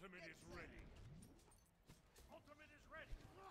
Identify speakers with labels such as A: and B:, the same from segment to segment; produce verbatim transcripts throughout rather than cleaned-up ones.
A: Ultimate is ready. Ultimate is ready.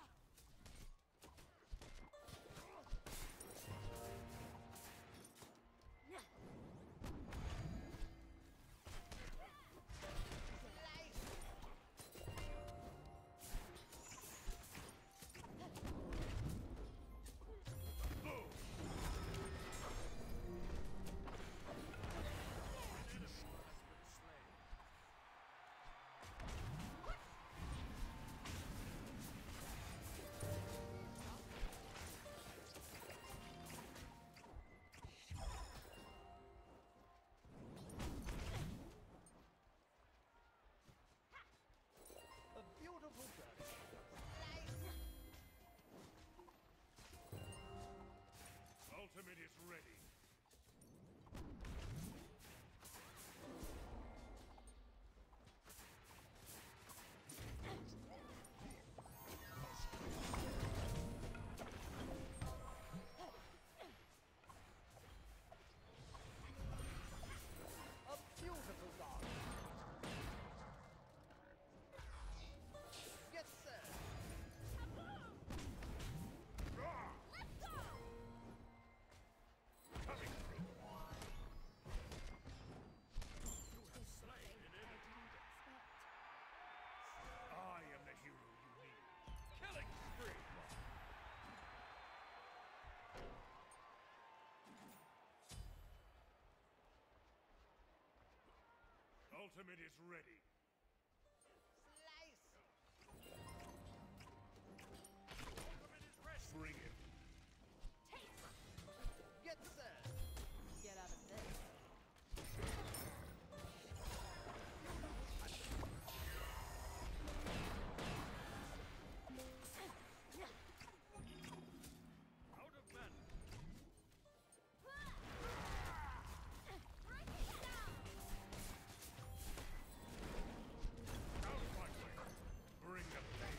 B: A beautiful journey.
A: Ultimate is ready.
B: A beautiful dog. Get set.
C: Let's go!
A: Coming through. You have slain an enemy. I am the hero you need. Killing spree. Ultimate is ready.
B: Slice.
A: Ultimate is ready. Bring it.
C: Taste!
B: Get set.
C: Get out of this.
A: Out of mana.
C: Break it down!
A: Out of my way. Bring the pain.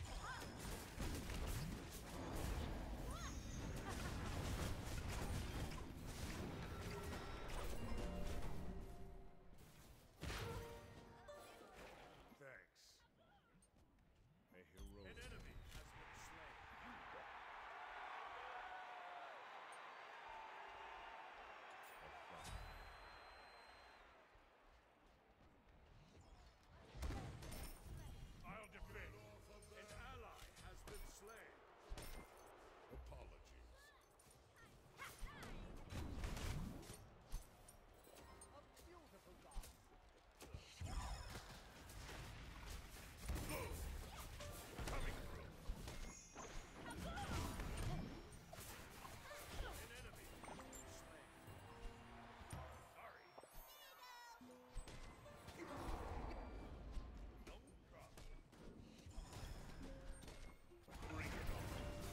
A: Thanks. A hero. An enemy has been slain. I'll defend. An ally has been slain. Apologies.
B: A beautiful dog.
A: Boom! Coming through. An enemy has been slain. Sorry. No problem. Bring it on.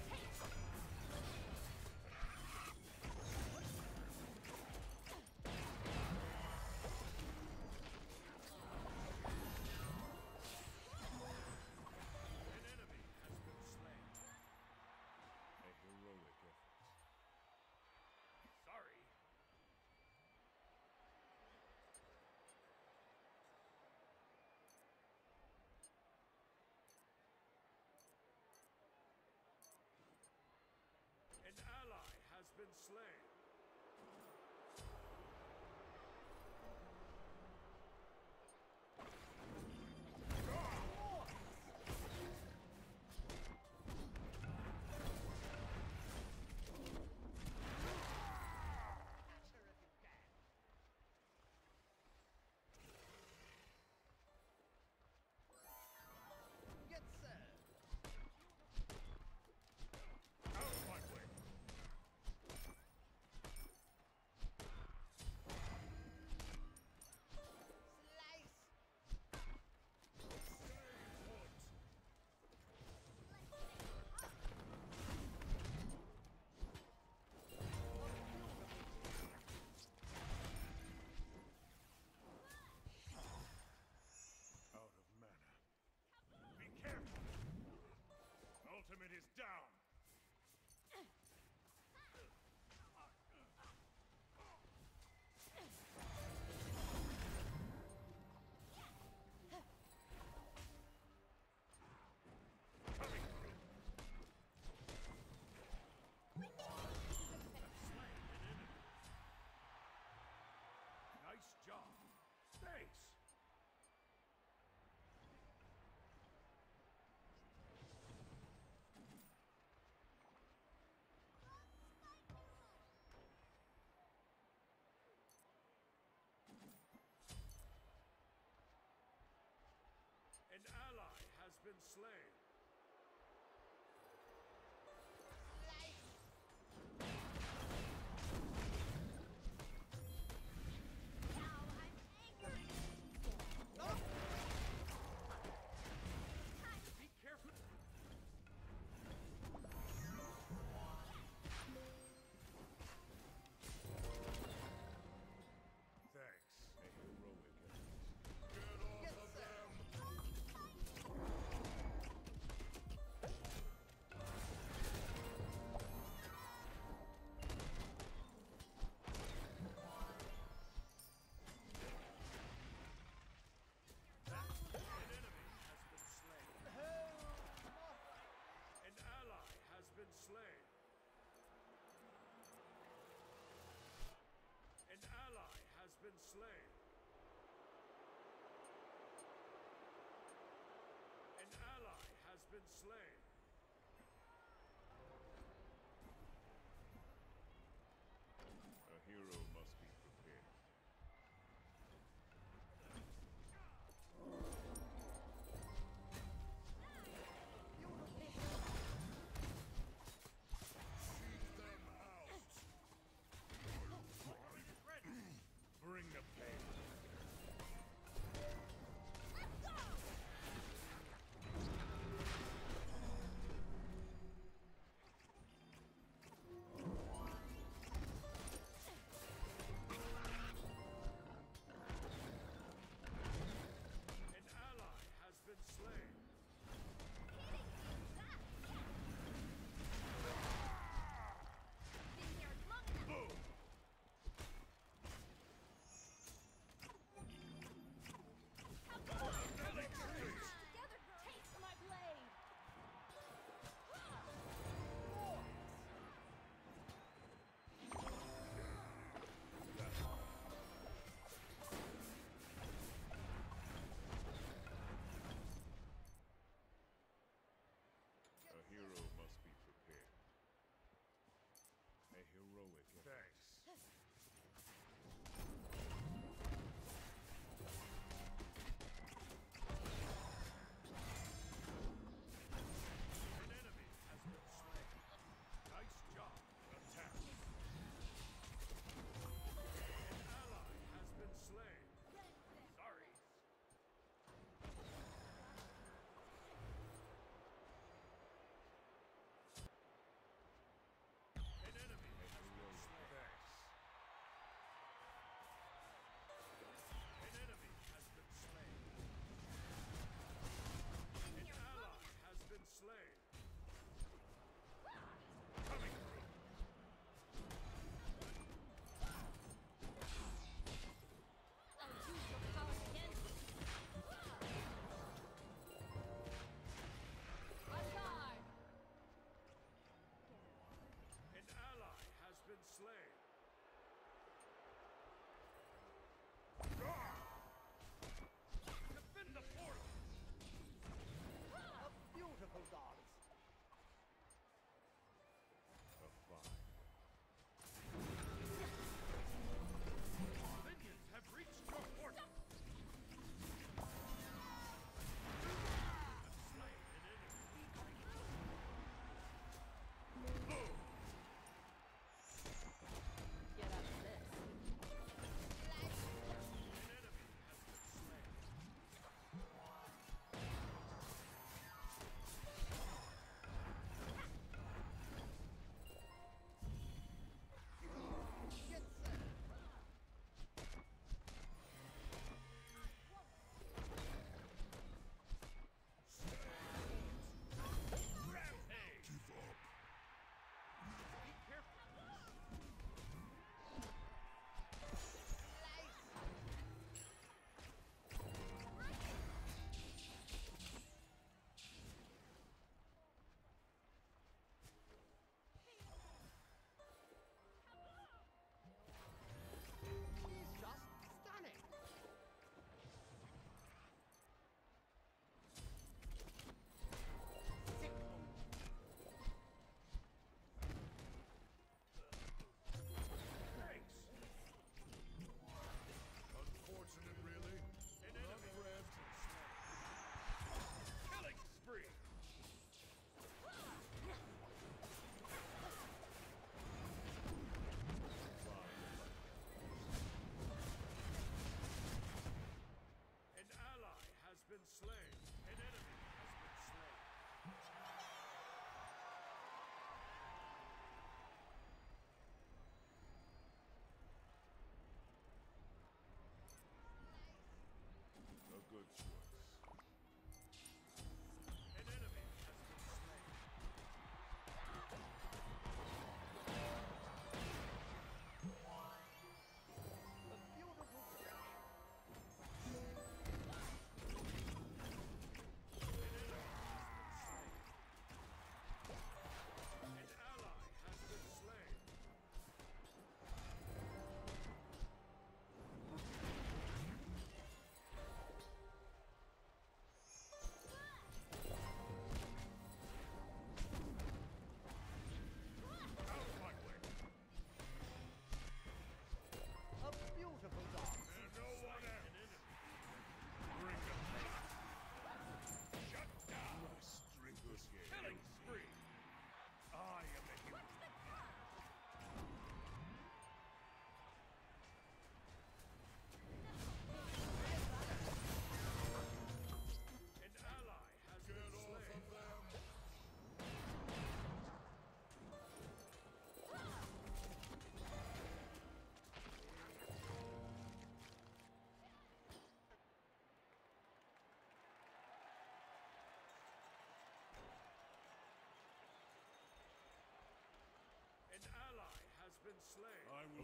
A: An enemy has been slain. A heroic effort. Sorry. An ally has been slain.
B: Catch her if you can. Get set.
A: Out of my way.
B: Slice.
A: Stay put. Out of mana. Be careful. Ultimate is down. been slain.
B: Slice.
C: Now I'm angry.
B: No.
A: Be careful. Thanks. A heroic effort. Get off
B: Yes,
A: of
B: sir.
A: them! An enemy has been slain. An ally has been slain. An ally has been slain. An ally has been slain. A hero must be prepared. Bring the pain.
C: Let's go.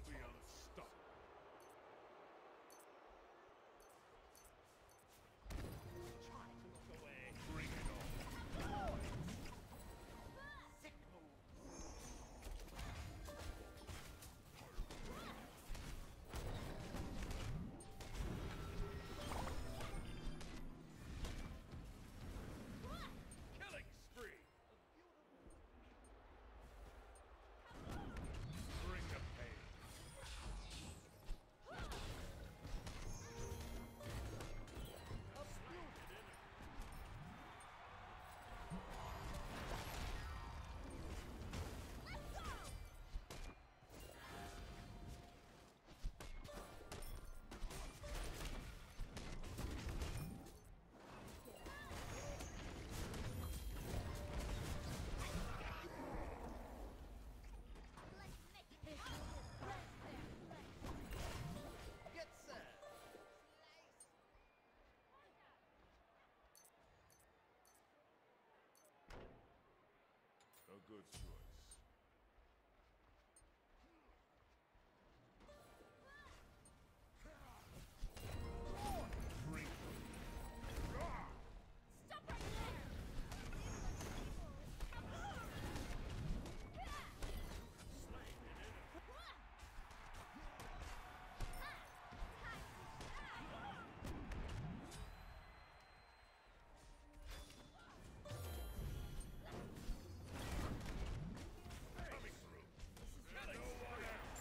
A: be unstoppable.
D: Try to look away.
A: Bring it on.
D: Sick move.
A: Killing spree.
D: A beautiful.
A: Bring the pain.
D: A beautiful.
C: Let's go! Let's make it happen. Let's there.
D: Get set.
A: A good choice. Bring
C: Stop right there!
A: slain an enemy. Coming through. Killing no one else.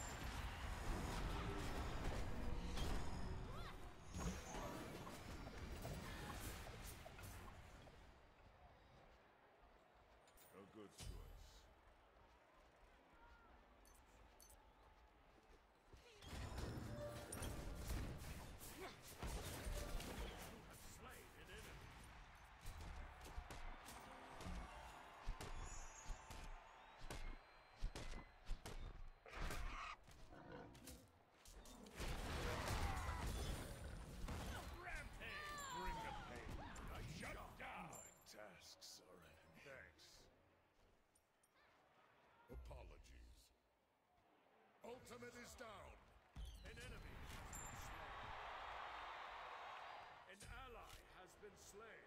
A: A good choice. Slain an enemy. Rampage! Bring the pain. I shut down. My tasks are at an Thanks.
E: Apologies. Ultimate is down.
A: An enemy has been slain. An ally has been slain.